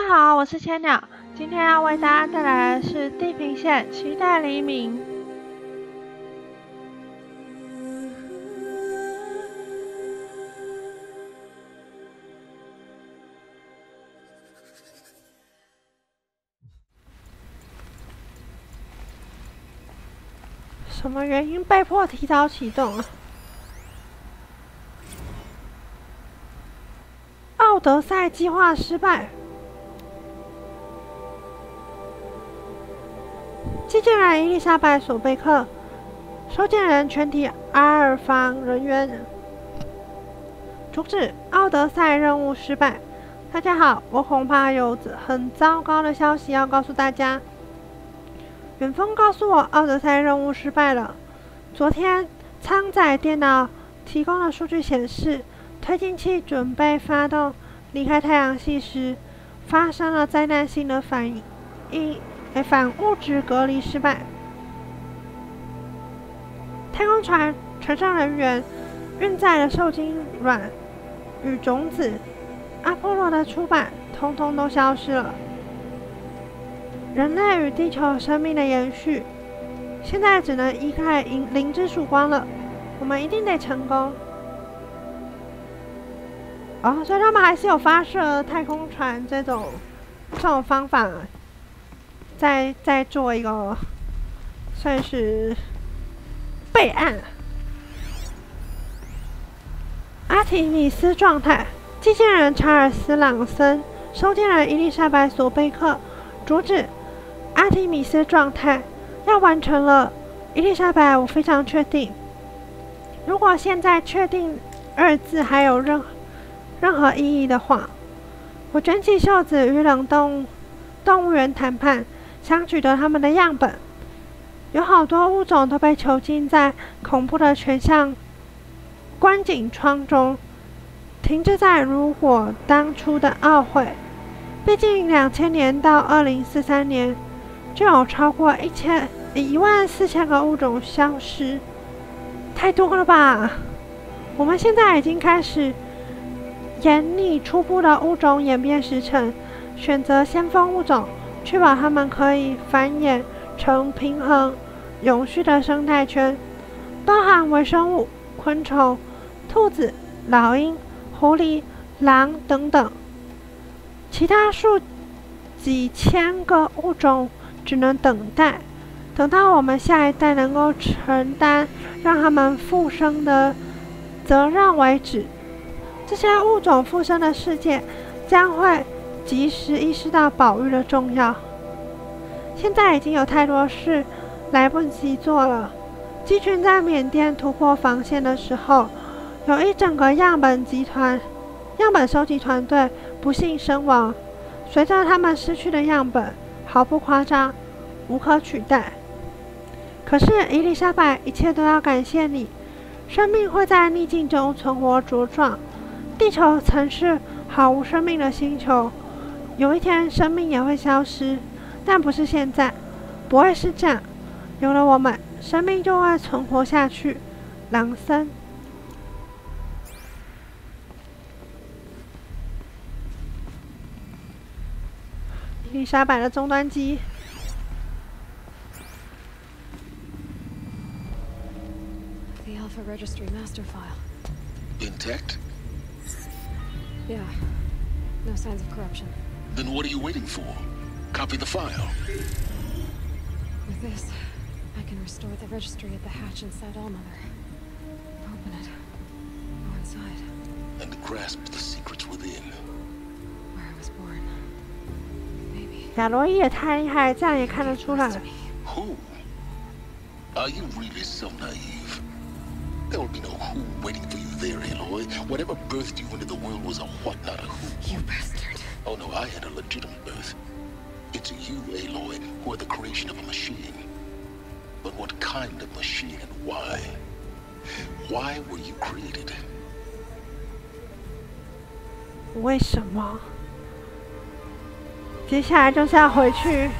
好，我是千鸟，今天要为大家带来的是地平线：期待黎明。什么原因被迫提早启动？奥德赛计划失败。寄件人伊丽莎白·索贝克，收件人全体阿尔法人员。主旨：奥德赛任务失败。大家好，我恐怕有很糟糕的消息要告诉大家。远峰告诉我，奥德赛任务失败了。昨天，舱载电脑提供的数据显示，推进器准备发动离开太阳系时，发生了灾难性的反物质隔离失败。太空船船上人员运载的受精卵与种子，阿波罗的出版统统都消失了。人类与地球生命的延续，现在只能依赖灵之曙光了。我们一定得成功。所以他们还是有发射太空船这种方法，再做一个算是备案。阿提米斯状态，寄件人查尔斯·朗森，收件人伊丽莎白·索贝克。主旨：阿提米斯状态要完成了。伊丽莎白，我非常确定。如果现在确定二字还有任何意义的话，我卷起袖子与冷冻动物园谈判，想取得他们的样本。有好多物种都被囚禁在恐怖的全像观景窗中，停滞在如果当初的奥会。毕竟2000年到2043年，就有超过14000个物种消失，太多了吧？我们现在已经开始研拟初步的物种演变时程，选择先锋物种，确保它们可以繁衍成平衡、永续的生态圈，包含微生物、昆虫、兔子、老鹰、狐狸、狼等等。其他数几千个物种只能等待，等到我们下一代能够承担让他们复生的责任为止。这些物种复生的世界将会及时意识到保育的重要。现在已经有太多事来不及做了。鸡群在缅甸突破防线的时候，有一整个样本收集团队不幸身亡。随着他们失去的样本，毫不夸张，无可取代。可是伊丽莎白，一切都要感谢你。生命会在逆境中存活茁壮。地球曾是毫无生命的星球，有一天生命也会消失，但不是现在，不会是这样。有了我们，生命就会存活下去。朗森。伊丽莎白的终端机。 The Alpha Registry master file. Intact? Yeah. No signs of corruption. Then what are you waiting for? Copy the file. With this, I can restore the registry at the hatch inside Allmother. Open it. Go inside. And grasp the secrets within. Where I was born. Maybe. 亚罗伊也太厉害，这样也看得出来。 Who? Are you really so naive? There will be no who waiting for you there, Aloy. Whatever birthed you into the world was a what, not a who. You bastard. Oh no, I had a legitimate birth. It's you, Aloy, who are the creation of a machine. But what kind of machine and why? Why were you created? 为什么？接下来就是要回去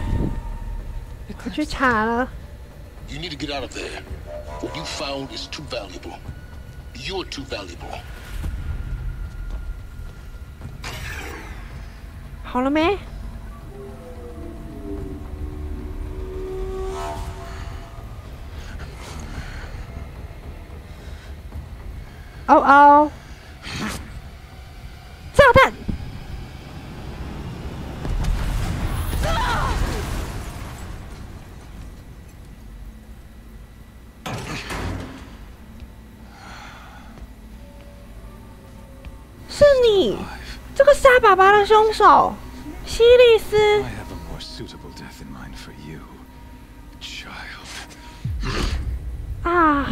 查了。 You need to get out of there. What you found is too valuable. You're too valuable. 好了没？ 哦哦，炸弹！是你，这个杀爸爸的凶手，希利斯。 I have a more suitable death in mind for you, child. 啊！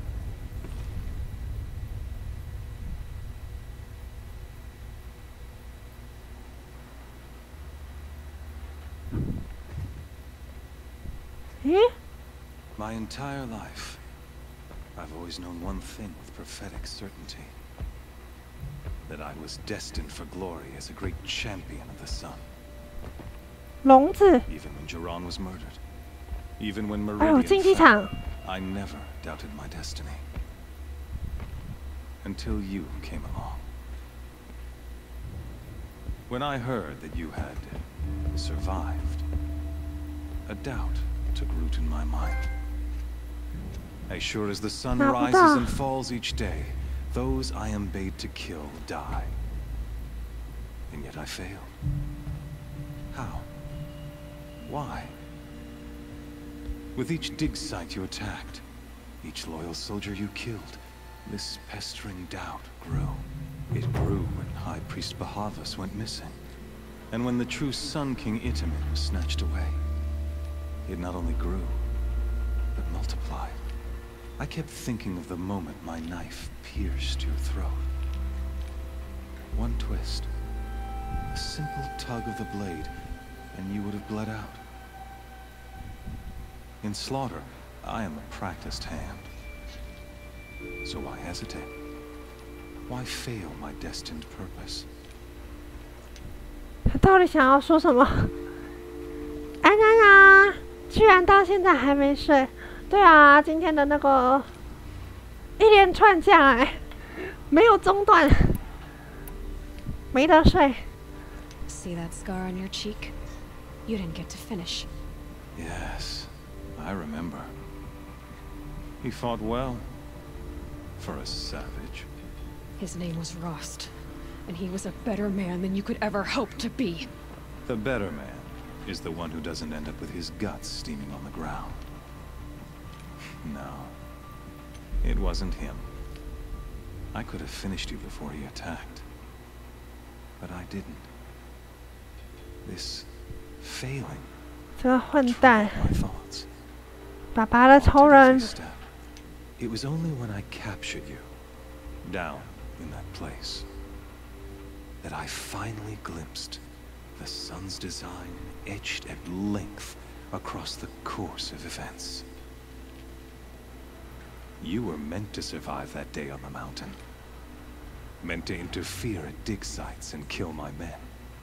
诶？ My entire life, I've always known one thing with prophetic certainty. That I was destined for glory as a great champion of the sun. 笼子。 Even when Jiran was murdered. Even when 哎呦， Meridian 竞技 fell, 场。 I never doubted my destiny. Until you came along. When I heard that you had survived, a doubt took root in my mind. As sure as the sun rises and falls each day, those I am bade to kill die. And yet I failed. How? Why? With each dig site you attacked, each loyal soldier you killed, this pestering doubt grew. It grew when High Priest Bahavas went missing. And when the true Sun King Itamen was snatched away. It not only grew, but multiplied. I kept thinking of the moment my knife pierced your throat. One twist, a simple tug of the blade, and you would have bled out. In slaughter, I am a practiced hand. So why hesitate? Why fail my destined purpose? 他到底想要说什么？安安啊，居然到现在还没睡。对啊，今天的那个一连串下来，没有中断，没得睡。 See that scar on your cheek? You didn't get to finish. Yes, I remember. He fought well. For a savage. His name was Rost, and he was a better man than you could ever hope to be. The better man is the one who doesn't end up with his guts steaming on the ground. No, it wasn't him. I could have finished you before he attacked. But I didn't. This failing 这个混蛋， troubled my thoughts. 爸爸的仇 Haunted 人 every。step. It was only when I captured you, down in that place, that I finally glimpsed the sun's design etched at length across the course of events. You were meant to survive that day on the mountain. Meant to interfere at dig sites and kill my men.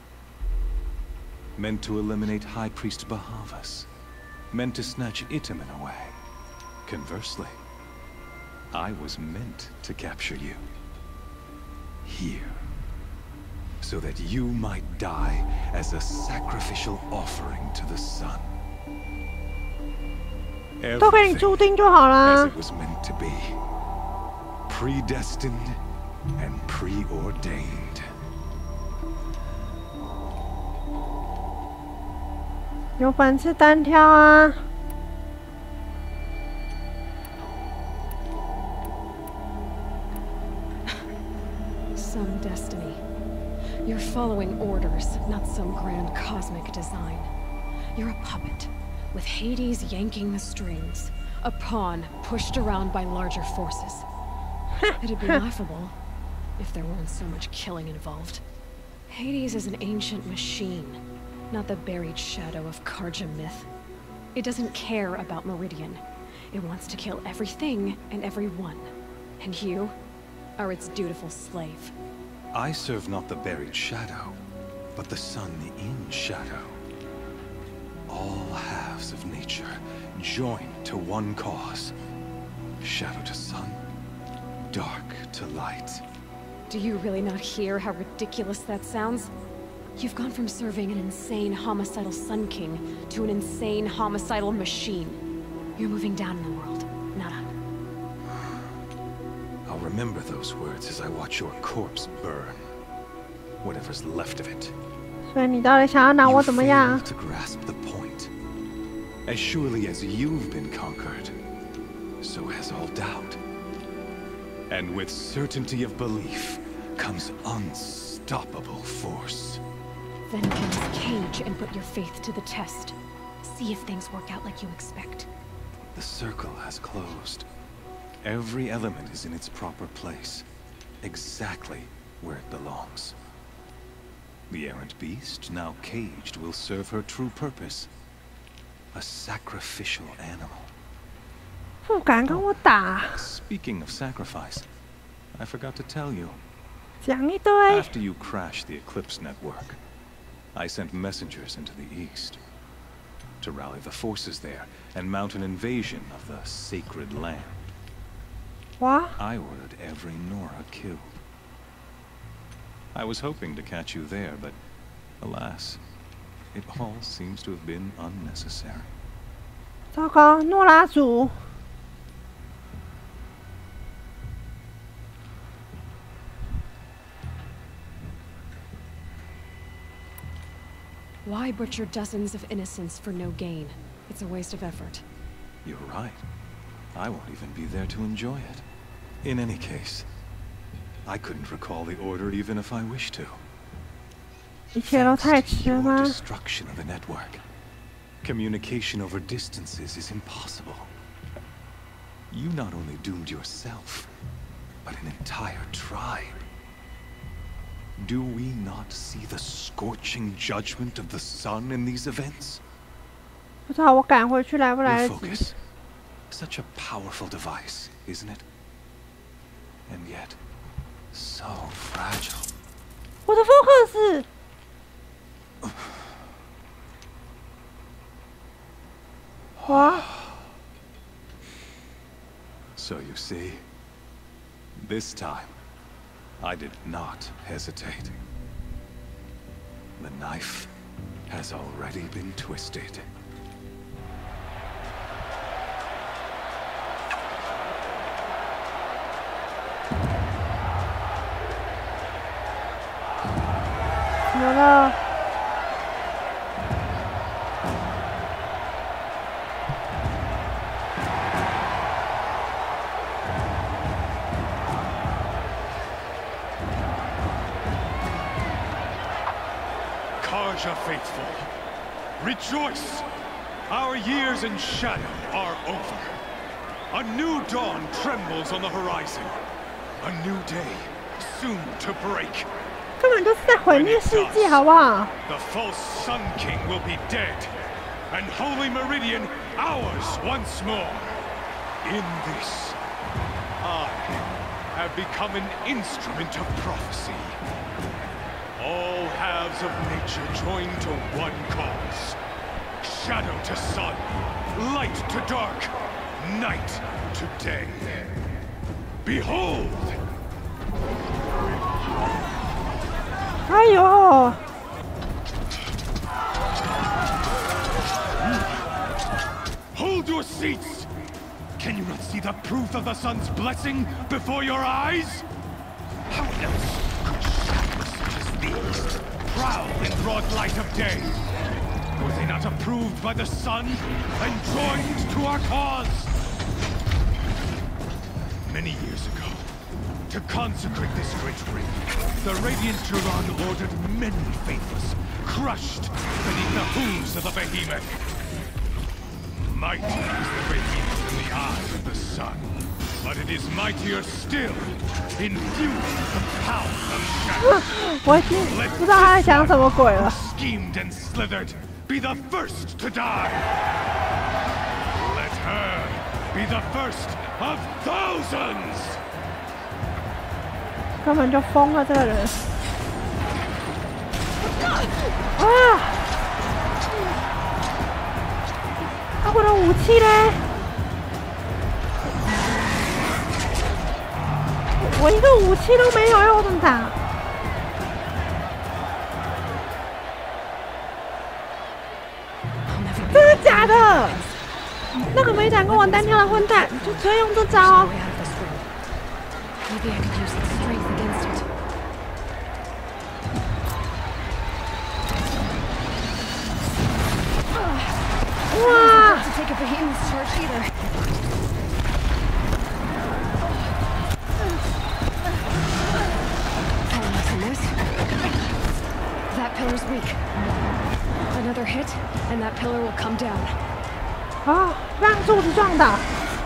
Meant to eliminate High Priest Bahavas. Meant to snatch Itamen away. Conversely, I was meant to capture you. Here. So that you might die as a sacrificial offering to the sun. 都给你注定就好 As 啦 it。was meant to be. Predestined and preordained. 有本事单挑啊！ Some destiny. You're following orders, not some grand cosmic design. You're a puppet, with Hades yanking the strings. A pawn pushed around by larger forces. It'd be laughable if there weren't so much killing involved. Hades is an ancient machine, not the buried shadow of Karja myth. It doesn't care about Meridian. It wants to kill everything and everyone. And you are its dutiful slave. I serve not the buried shadow, but the sun in shadow. All halves of nature joined to one cause. Shadow to sun, dark to light. Do you really not hear how ridiculous that sounds? You've gone from serving an insane homicidal Sun King to an insane homicidal machine. You're moving down in the world, not up. Our remember those words as I watch your corpse burn. Whatever's left of it. 所以你到底想要拿我怎么样 You fail to grasp the point. As surely as you've been conquered, so has all doubt. And with certainty of belief comes unstoppable force. Then get this cage and put your faith to the test. See if things work out like you expect. The circle has closed. Every element is in its proper place, exactly where it belongs. The errant beast, now caged, will serve her true purpose. A sacrificial animal. 不敢跟我打， Speaking of sacrifice, I forgot to tell you. 讲一堆。 After you crashed the Eclipse network, I sent messengers into the east to rally the forces there and mount an invasion of the sacred land. 哇， I ordered every Nora killed. I was hoping to catch you there, but alas, it all seems to have been unnecessary. 糟糕，诺拉族。 Why butcher dozens of innocents for no gain? It's a waste of effort. You're right. I won't even be there to enjoy it. In any case, I couldn't recall the order even if I wished to. 一切都太 Thanks to 迟了 your 吗？ destruction of the network, communication over distances is impossible. You not only doomed yourself, but an entire tribe. Do we not see the scorching judgment of the sun in these events? 不知道我赶回去来不 Your 来得及。 focus, such a powerful device, isn't it? And yet, so fragile. 我的 focus。哇， So you see, this time, I did not hesitate. The knife has already been twisted. 怎么了？ Karja faithful, rejoice! Our years in shadow are over. A new dawn trembles on the horizon. A new day soon to break. 根本就是在毁灭世界，好不好？ The false Sun King will be dead, and Holy Meridian ours once more. In this, I have become an instrument of prophecy. All halves of nature join to one cause. Shadow to sun, light to dark, night to day. Behold! 哎呦！ Hold your seats! Can you not see the proof of the sun's blessing before your eyes? How else could shadows such as these prowl in broad light of day? Were they not approved by the sun and joined to our cause? Many years ago, to consecrate this great ring, the Radiant Turan ordered many faithless, crushed beneath the hooves of the behemoth. Mighty is the radiance in the eyes of the sun, but it is mightier still, infused with the power of shadow. 我已经不知道他在讲什么鬼了。 Schemed and slithered, be the first to die. Let her be the first of thousands. 根本就疯了，这个人。啊！啊，我的武器嘞？我一个武器都没有，要我怎么打？真的假的？那个没打跟我单挑的混蛋，就只会用这招。 Maybe I could use its strength against it. Wow! To take a behemoth's charge either. That pillar's weak. Another hit, and that pillar will come down. 好，让柱子撞倒。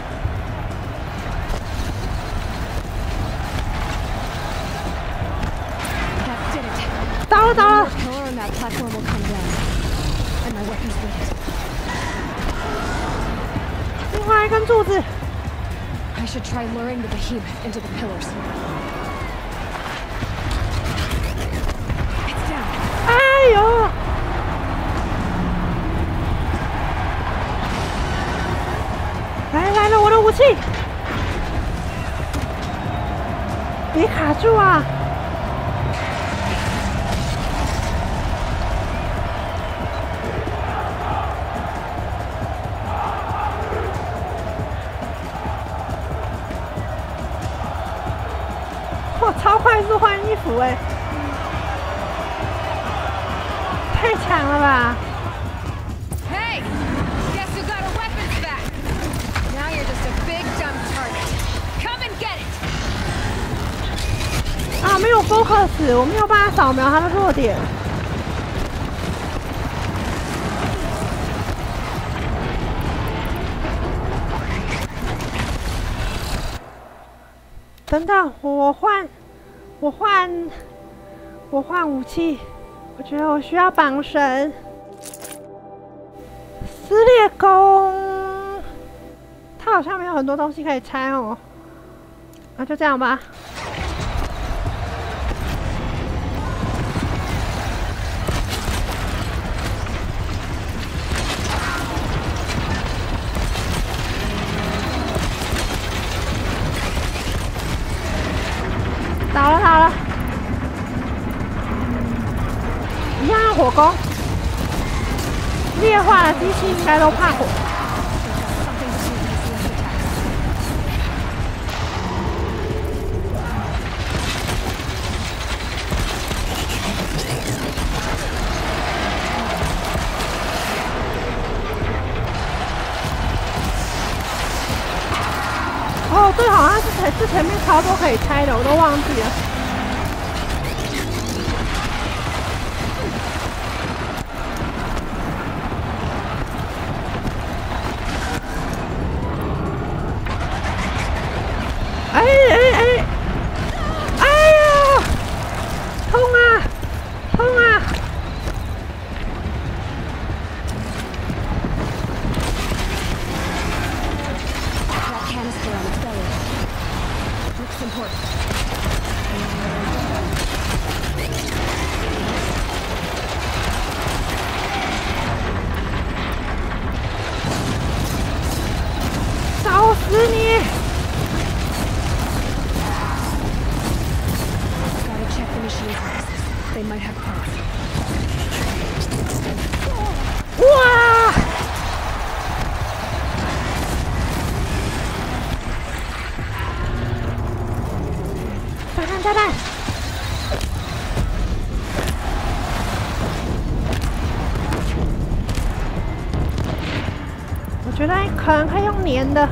That did it. 倒了，倒 One 了 more！ pillar and that platform will come down. And my weapons with it. 另外一根柱子。 I should try luring the behemoth into the pillars. It's down. 哎呦！来了，我的武器！别卡住啊！哇，超快速换衣服哎！太强了吧！ Hey! Guess who got our weapons back? Now you're just a big dumb target. Come and get it! 啊，没有 focus， 我没有办法扫描它的弱点。等等，我换武器。我觉得我需要绑绳。撕裂弓，它好像没有很多东西可以拆哦。那就这样吧。倒了，一样的火攻。劣化的机器应该都怕火。哦，对，好像是前面超多可以拆的，我都忘记了。哎呀，痛啊，痛啊！烧死你！ They might have parts. 哇！炸弹！我觉得可能可以用粘的。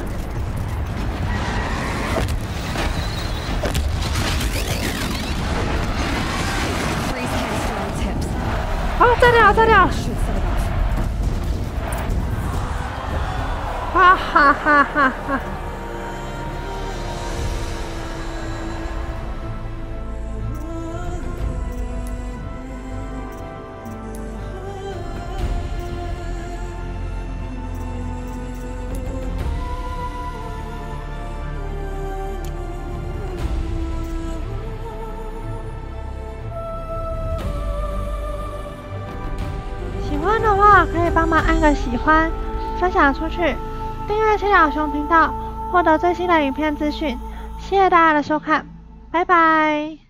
哦，炸掉！哈哈哈哈哈！喜欢的话可以帮忙按个喜欢，分享出去，订阅七鸟熊频道，获得最新的影片资讯。谢谢大家的收看，拜拜。